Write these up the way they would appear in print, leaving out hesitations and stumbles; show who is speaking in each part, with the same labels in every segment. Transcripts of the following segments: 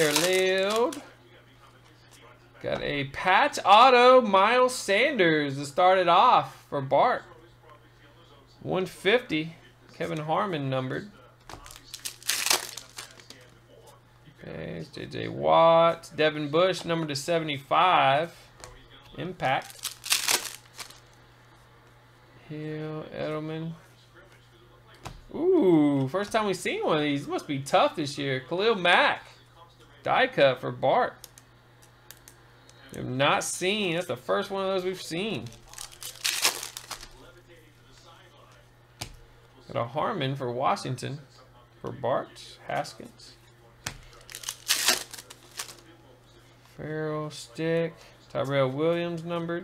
Speaker 1: Unparalleled. Got a patch auto, Miles Sanders to start it off for Bart. 150. Kevin Harmon numbered. Okay, J.J. Watt. Devin Bush numbered to 75. Impact. Hill, Edelman. Ooh, first time we've seen one of these. Must be tough this year. Khalil Mack. Die cut for Bart. We have not seen. That's the first one of those we've seen. Got a Harmon for Washington. For Bart. Haskins. Farrell, Stick. Tyrell Williams numbered.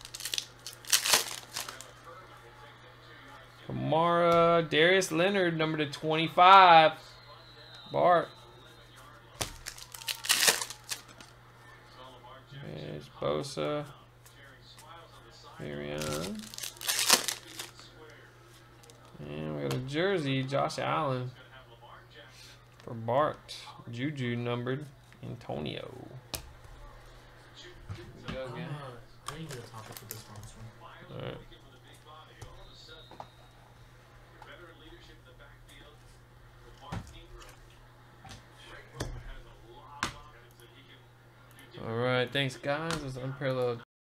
Speaker 1: Kamara. Darius Leonard numbered to 25. Bart. There's Bosa. Marion. And we got a jersey, Josh Allen. For Bart. Juju numbered. Antonio.
Speaker 2: I need to get a topic for this one.
Speaker 1: Alright. Alright, thanks guys. This is Unparalleled